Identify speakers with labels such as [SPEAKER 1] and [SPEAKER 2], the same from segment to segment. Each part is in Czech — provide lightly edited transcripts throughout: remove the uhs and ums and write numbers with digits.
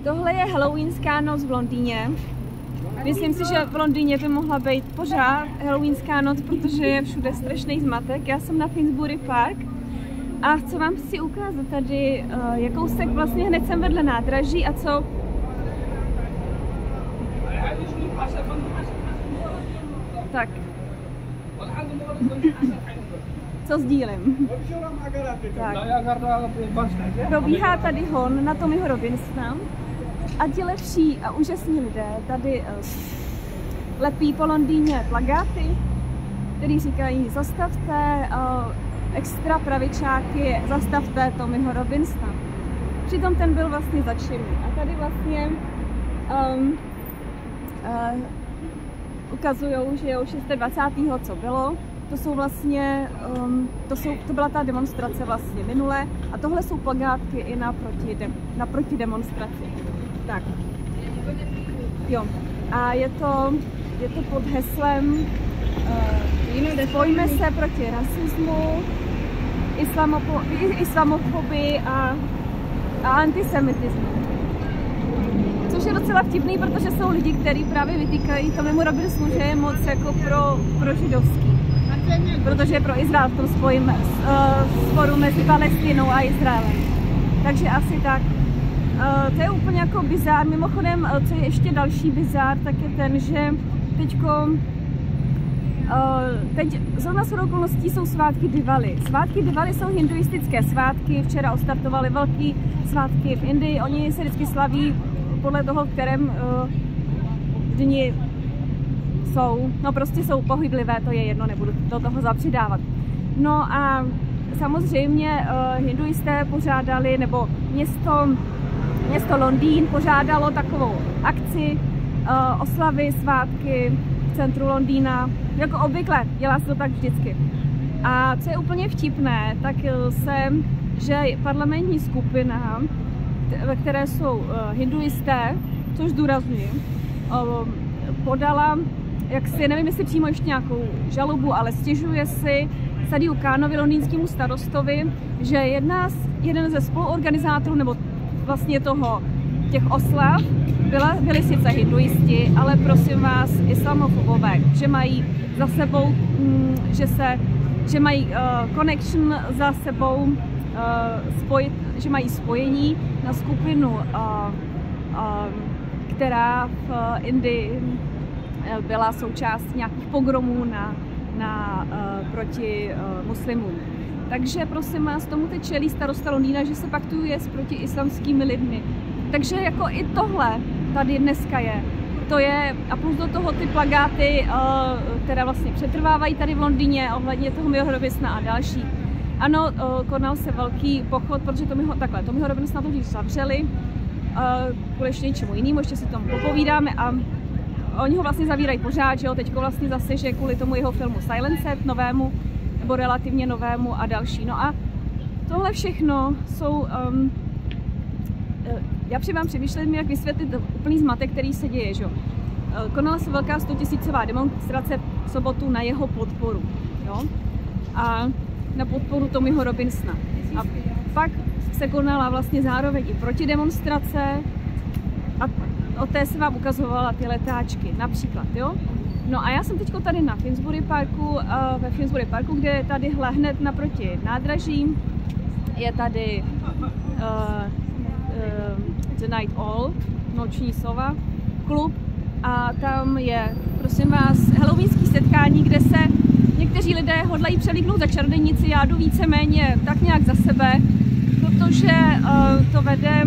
[SPEAKER 1] Tohle je halloweenská noc v Londýně. Myslím si, že v Londýně by mohla být pořád halloweenská noc, protože je všude strašný zmatek. Já jsem na Finsbury Park a chci vám si ukázat tady jakousek, vlastně hned jsem vedle nádraží a co? Tak. Co sdílím? Tak. Probíhá tady hon na Tommyho Robinsona a ti lepší a úžasní lidé tady lepí po Londýně plakáty, který říkají zastavte extra pravičáky, zastavte Tommyho Robinsona. Přitom ten byl vlastně začený. A tady vlastně ukazujou, že jo, 26. co bylo. To jsou vlastně, to byla ta demonstrace vlastně minule a tohle jsou plakátky i naproti demonstraci. Tak, jo, a je to pod heslem spojíme se proti rasismu, islamofobii a antisemitismu. Což je docela vtipný, protože jsou lidi, kteří právě vytýkají Tommymu Robinsonu, že je moc jako pro židovský. Protože je pro Izrael v tom sporu mezi Palestinou a Izraelem. Takže asi tak. To je úplně jako bizár. Mimochodem, co je ještě další bizár, tak je ten, že teď zrovna shodou okolností jsou svátky Diwali. Svátky Diwali jsou hinduistické svátky. Včera odstartovaly velké svátky v Indii. Oni se vždycky slaví podle toho, v kterém dni jsou, no prostě jsou pohyblivé, to je jedno, nebudu do toho zapřidávat. No a samozřejmě hinduisté pořádali, nebo město Londýn pořádalo takovou akci, oslavy, svátky v centru Londýna, jako obvykle, dělá se to tak vždycky. A co je úplně vtipné, tak že parlamentní skupina, ve které jsou hinduisté, což zdůrazňuji, podala, nevím, jestli přímo ještě nějakou žalobu, ale stěžuje si Sadiu Khanovi, londýnskému starostovi, že jeden ze spoluorganizátorů, nebo vlastně těch oslav, byli sice hinduisti, ale prosím vás, islamofobové, že mají za sebou, že mají connection za sebou, že mají spojení na skupinu, která v Indii byla součást nějakých pogromů proti muslimům. Takže prosím vás, tomu teď čelí starosta Londýna, že se paktuje s protiislamskými lidmi. Takže jako i tohle tady dneska je. To je, a plus do toho ty plakáty, které vlastně přetrvávají tady v Londýně ohledně Tommyho Robinsona a další. Ano, konal se velký pochod, protože Tommyho Robinsona to zavřeli kvůli ještě něčemu jinému, ještě si tomu popovídáme a oni ho vlastně zavírají pořád, že jo, teďko vlastně zase, že kvůli tomu jeho filmu Silenced, novému, nebo relativně novému a další. No a tohle všechno jsou, já vám přemýšlím, jak vysvětlit úplný zmatek, který se děje, že jo. Konala se velká 100 000 demonstrace v sobotu na jeho podporu, jo, a na podporu Tommyho Robinsona. A pak se konala vlastně zároveň i protidemonstrace a o té se vám ukazovala ty letáčky, například, jo. No a já jsem teďko tady na Finsbury Parku, ve Finsbury Parku, kde je tady hned naproti nádraží, je tady The Night Owl, noční sova, klub a tam je, prosím vás, halloweenský setkání, kde se někteří lidé hodlají přelíknout za čarodějnici, já jdu víceméně tak nějak za sebe, protože to vede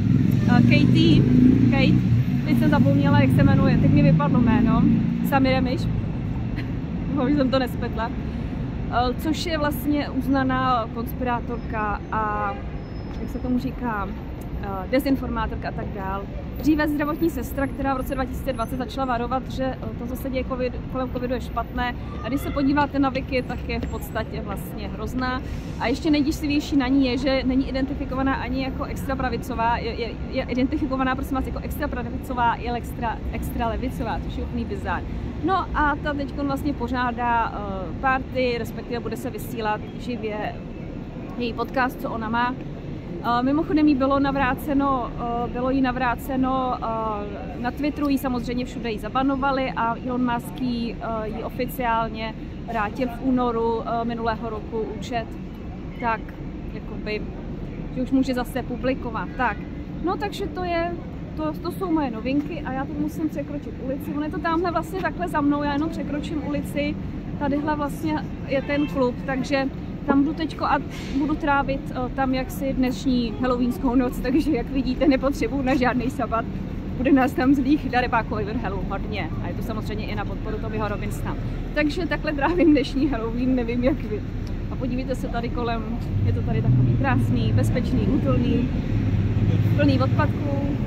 [SPEAKER 1] Kate, teď jsem zapomněla, jak se jmenuje, teď mi vypadlo jméno, Sami Remiš, už jsem to nespletla, což je vlastně uznaná konspirátorka a, jak se tomu říká, dezinformátorka a tak dál. Dříve zdravotní sestra, která v roce 2020 začala varovat, že to, co se děje kolem covidu, je špatné. A když se podíváte na Wiki, tak je v podstatě vlastně hrozná. A ještě nejděsivější na ní je, že není identifikovaná ani jako extra pravicová, je identifikovaná, prosím vás, jako extra pravicová i extra levicová, což je úplný bizár. No a ta teď vlastně pořádá party, respektive bude se vysílat živě její podcast, co ona má. Mimochodem jí bylo jí navráceno na Twitteru, jí samozřejmě všude ji zabanovali a Elon Musk jí oficiálně vrátil v únoru minulého roku účet. Tak, jakoby, že už může zase publikovat. Tak, no takže to jsou moje novinky a já teď musím překročit ulici. On je to tamhle vlastně takhle za mnou, já jenom překročím ulici. Tadyhle vlastně je ten klub, takže tam budu teďko a budu trávit tam jaksi dnešní halloweenskou noc, takže jak vidíte, nepotřebuji na žádný sabat. Bude nás tam zlých darebáků Iverhellu hodně a je to samozřejmě i na podporu Tommyho Robinsona. Takže takhle trávím dnešní Halloween, nevím jak vy. A podívejte se tady kolem, je to tady takový krásný, bezpečný, útulný, plný odpadků.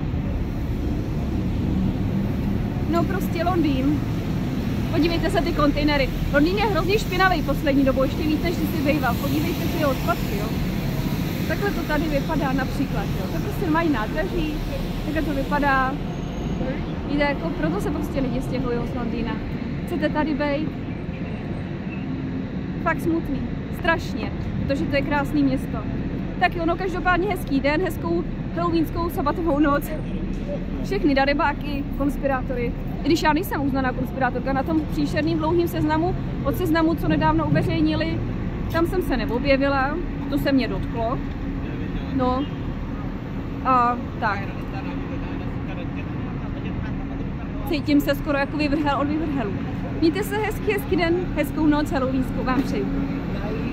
[SPEAKER 1] No prostě Londýn. Podívejte se ty kontejnery. Londýn je hrozně špinavý poslední dobou, ještě víc než si býval. Podívejte ty odpadky, jo. Takhle to tady vypadá například, jo. To prostě mají nádraží, takhle to vypadá. Víte, jako proto se prostě lidi stěhují z Londýna. Chcete tady být? Fakt smutný. Strašně, protože to je krásný město. Tak jo, no každopádně hezký den, hezkou halloweenskou sabatovou noc. Všechny darebáky, konspirátory. I když já nejsem uznaná konspirátorka, na tom příšerným dlouhým seznamu, od seznamu, co nedávno uveřejnili, tam jsem se neobjevila, to se mě dotklo. No, a tak. Cítím se skoro jako Vyvrhel od Vyvrhelu. Mějte se hezký den, hezkou noc halloweenskou vám přeju.